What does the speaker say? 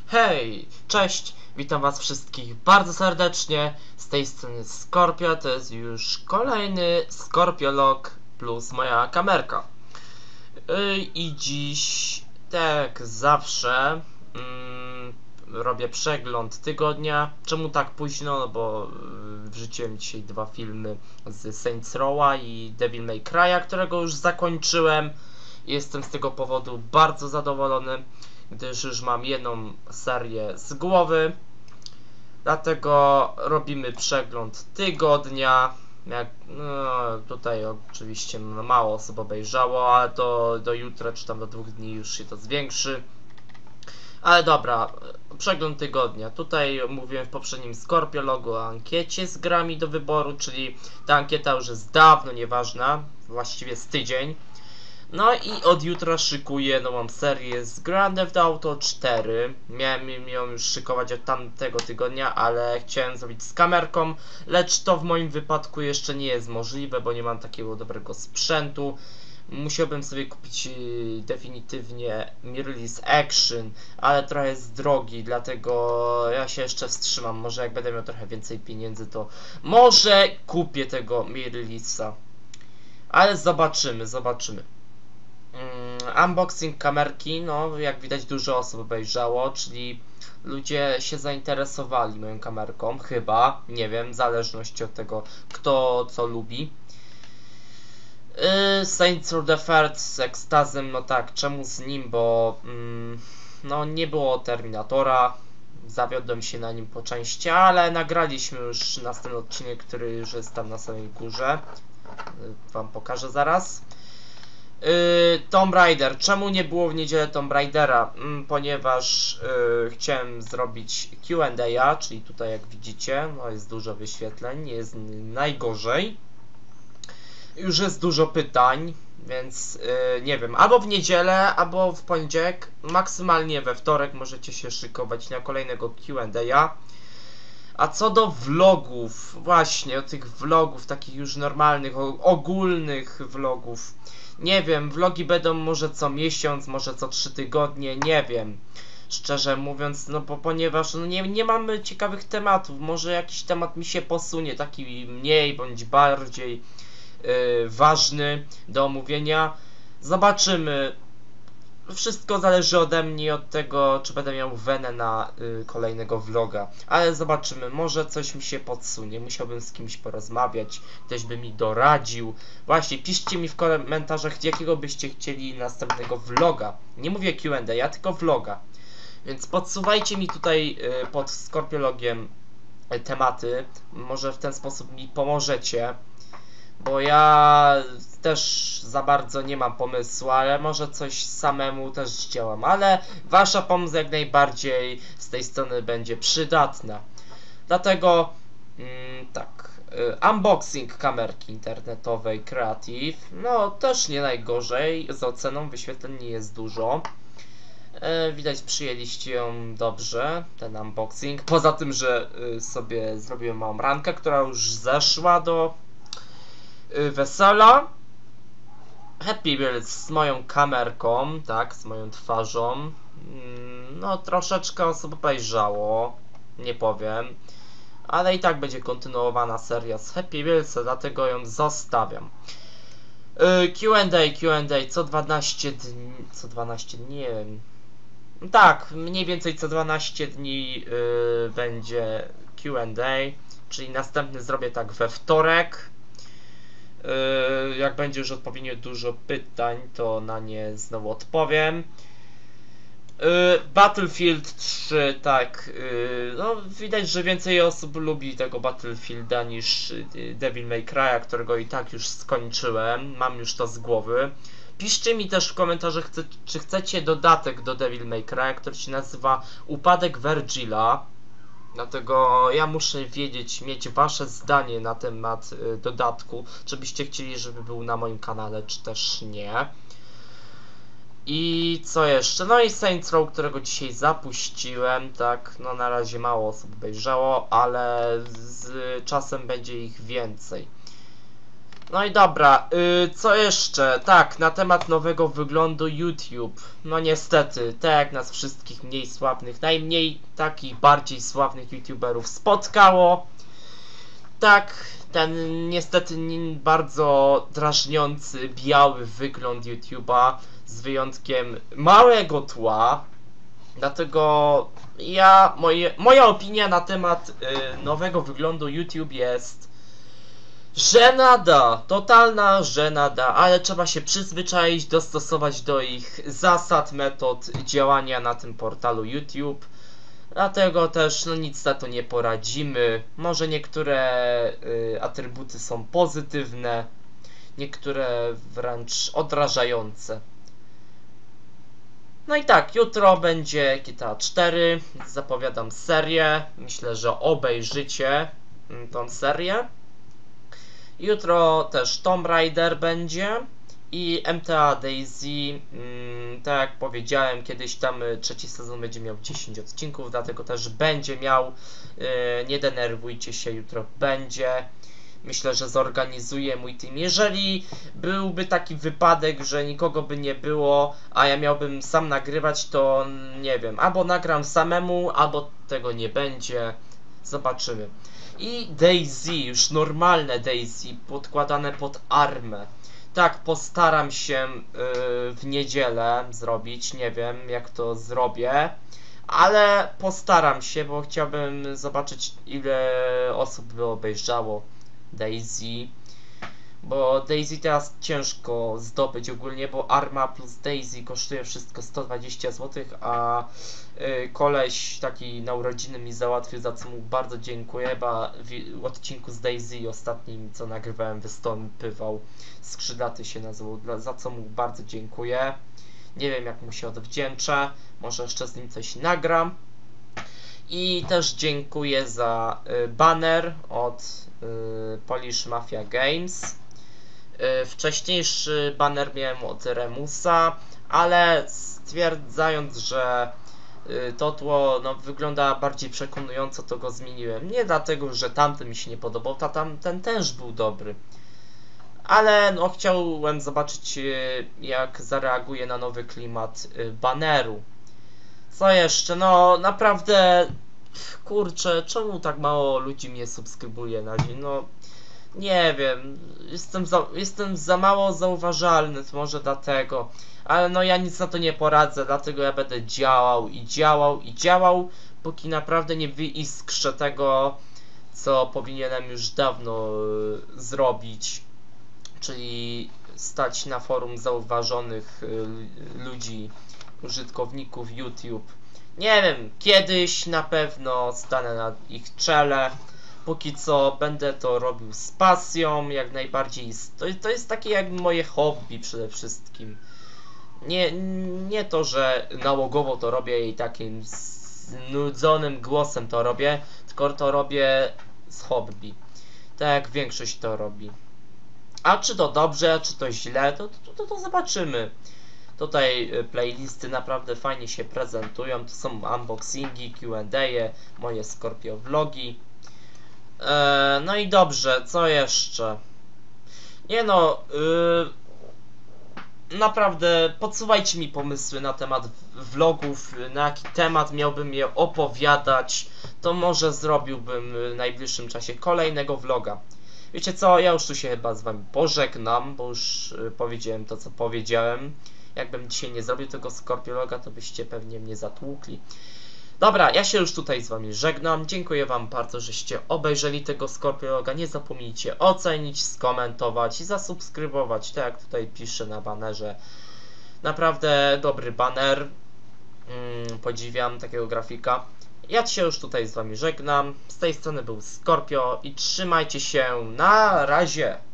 Hej, cześć, witam was wszystkich bardzo serdecznie, z tej strony Scorpio, to jest już kolejny Scorpiolog plus moja kamerka. I dziś, tak jak zawsze, robię przegląd tygodnia. Czemu tak późno? No bo wrzuciłem dzisiaj dwa filmy z Saints Row'a i Devil May Cry'a, którego już zakończyłem. Jestem z tego powodu bardzo zadowolony, gdyż już mam jedną serię z głowy. Dlatego robimy przegląd tygodnia. Tutaj oczywiście mało osób obejrzało, ale to do jutra czy tam do 2 dni już się to zwiększy. Ale dobra, przegląd tygodnia. Tutaj mówiłem w poprzednim Scorpiologu o ankiecie z grami do wyboru, czyli ta ankieta już jest dawno nieważna, właściwie z tydzień. No i od jutra szykuję nową serię z Grand Theft Auto 4. Miałem ją już szykować od tamtego tygodnia, ale chciałem zrobić z kamerką, lecz to w moim wypadku jeszcze nie jest możliwe, bo nie mam takiego dobrego sprzętu. Musiałbym sobie kupić definitywnie Mirrorless Action, ale trochę jest drogi, dlatego ja się jeszcze wstrzymam. Może jak będę miał trochę więcej pieniędzy, to może kupię tego Mirrorlessa. Ale zobaczymy. Unboxing kamerki, no jak widać dużo osób obejrzało, czyli ludzie się zainteresowali moją kamerką, chyba, nie wiem, w zależności od tego kto co lubi. Saints Row the Third z ekstazem, no tak, czemu z nim, bo no nie było Terminatora, zawiodłem się na nim po części, ale nagraliśmy już następny odcinek, który już jest tam na samej górze, wam pokażę zaraz. Tomb Raider. Czemu nie było w niedzielę Tomb Raidera? Ponieważ chciałem zrobić Q&A, czyli tutaj jak widzicie, no jest dużo wyświetleń, nie jest najgorzej. Już jest dużo pytań, więc nie wiem, albo w niedzielę, albo w poniedziałek, maksymalnie we wtorek możecie się szykować na kolejnego Q&A. A co do vlogów, właśnie o tych vlogów, takich już normalnych, ogólnych vlogów, nie wiem, vlogi będą może co miesiąc, może co 3 tygodnie, nie wiem, szczerze mówiąc, no bo ponieważ no nie mamy ciekawych tematów, może jakiś temat mi się posunie, taki mniej bądź bardziej ważny do omówienia, zobaczymy. Wszystko zależy ode mnie i od tego, czy będę miał wenę na kolejnego vloga. Ale zobaczymy, może coś mi się podsunie. Musiałbym z kimś porozmawiać, ktoś by mi doradził. Właśnie, piszcie mi w komentarzach, jakiego byście chcieli następnego vloga. Nie mówię Q&A, tylko vloga. Więc podsuwajcie mi tutaj pod Scorpiologiem tematy. Może w ten sposób mi pomożecie. Bo ja też za bardzo nie mam pomysłu, ale może coś samemu też działam. Ale wasza pomoc jak najbardziej z tej strony będzie przydatna. Dlatego tak, unboxing kamerki internetowej Creative. No też nie najgorzej, z oceną wyświetleń nie jest dużo. Widać przyjęliście ją dobrze, ten unboxing. Poza tym, że sobie zrobiłem małą rankę, która już zeszła do wesela. Happy Wheels z moją kamerką, tak, z moją twarzą. No troszeczkę osób obejrzało, nie powiem, ale i tak będzie kontynuowana seria z Happy Wheels, dlatego ją zostawiam. Q&A co 12 dni, nie wiem. Tak, mniej więcej co 12 dni będzie Q&A, czyli następny zrobię tak we wtorek. Jak będzie już odpowiednio dużo pytań, to na nie znowu odpowiem. Battlefield 3, tak, no widać, że więcej osób lubi tego Battlefielda niż Devil May Cry'a, którego i tak już skończyłem, mam już to z głowy. Piszcie mi też w komentarzach, czy chcecie dodatek do Devil May Cry'a, który się nazywa Upadek Vergila. Dlatego ja muszę wiedzieć, mieć wasze zdanie na temat dodatku, czy byście chcieli, żeby był na moim kanale, czy też nie. I co jeszcze? No i Saints Row, którego dzisiaj zapuściłem, tak, no na razie mało osób obejrzało, ale z czasem będzie ich więcej. No i dobra, co jeszcze? Tak, na temat nowego wyglądu YouTube. No niestety, tak jak nas wszystkich mniej sławnych, najmniej takich bardziej sławnych YouTuberów spotkało. Tak, ten niestety bardzo drażniący, biały wygląd YouTube'a z wyjątkiem małego tła. Dlatego moja opinia na temat nowego wyglądu YouTube jest żenada, totalna żenada, ale trzeba się przyzwyczaić, dostosować do ich zasad, metod działania na tym portalu YouTube. Dlatego też no nic na to nie poradzimy. Może niektóre atrybuty są pozytywne, niektóre wręcz odrażające. No i tak, jutro będzie GTA 4, zapowiadam serię, myślę, że obejrzycie tą serię. Jutro też Tomb Raider będzie i MTA DayZ, tak jak powiedziałem, kiedyś tam trzeci sezon będzie miał 10 odcinków, dlatego też będzie miał, nie denerwujcie się, jutro będzie. Myślę, że zorganizuję mój team. Jeżeli byłby taki wypadek, że nikogo by nie było, a ja miałbym sam nagrywać, to nie wiem, albo nagram samemu, albo tego nie będzie. Zobaczymy. I DayZ, już normalne DayZ, podkładane pod armę. Tak, postaram się w niedzielę zrobić, nie wiem jak to zrobię, ale postaram się, bo chciałbym zobaczyć ile osób by obejrzało DayZ, bo DayZ teraz ciężko zdobyć ogólnie, bo arma plus DayZ kosztuje wszystko 120 zł, a koleś taki na urodziny mi załatwił, za co mu bardzo dziękuję, bo w odcinku z DayZ ostatnim co nagrywałem wystąpywał, Skrzydlaty się nazywał, za co mu bardzo dziękuję. Nie wiem jak mu się odwdzięczę, może jeszcze z nim coś nagram. I też dziękuję za banner od Polish Mafia Games. Wcześniejszy banner miałem od Remusa, ale stwierdzając, że to tło no, wygląda bardziej przekonująco, to go zmieniłem. Nie dlatego, że tamten mi się nie podobał, tamten też był dobry. Ale no, chciałem zobaczyć jak zareaguje na nowy klimat baneru. Co jeszcze? No naprawdę, kurczę, czemu tak mało ludzi mnie subskrybuje na dzień? No nie wiem, jestem za mało zauważalny, to może dlatego, ale no ja nic na to nie poradzę, dlatego ja będę działał i działał i działał, póki naprawdę nie wyiskrzę tego, co powinienem już dawno zrobić, czyli stać na forum zauważonych ludzi, użytkowników YouTube. Nie wiem, kiedyś na pewno stanę na ich czele. Póki co będę to robił z pasją, jak najbardziej. To jest takie jak moje hobby przede wszystkim. Nie to, że nałogowo to robię i takim znudzonym głosem to robię, tylko to robię z hobby. Tak jak większość to robi. A czy to dobrze, czy to źle, to zobaczymy. Tutaj playlisty naprawdę fajnie się prezentują. To są unboxingi, Q&A, moje Scorpio vlogi. No i dobrze, co jeszcze? Nie no, naprawdę podsuwajcie mi pomysły na temat vlogów, na jaki temat miałbym je opowiadać. To może zrobiłbym w najbliższym czasie kolejnego vloga. Wiecie co, ja już tu się chyba z wami pożegnam, bo już powiedziałem to co powiedziałem. Jakbym dzisiaj nie zrobił tego Scorpiologa, to byście pewnie mnie zatłukli. Dobra, ja się już tutaj z wami żegnam. Dziękuję wam bardzo, żeście obejrzeli tego Scorpiologa. Nie zapomnijcie ocenić, skomentować i zasubskrybować, tak jak tutaj piszę na banerze. Naprawdę dobry baner. Podziwiam takiego grafika. Ja się już tutaj z wami żegnam. Z tej strony był Scorpio i trzymajcie się. Na razie.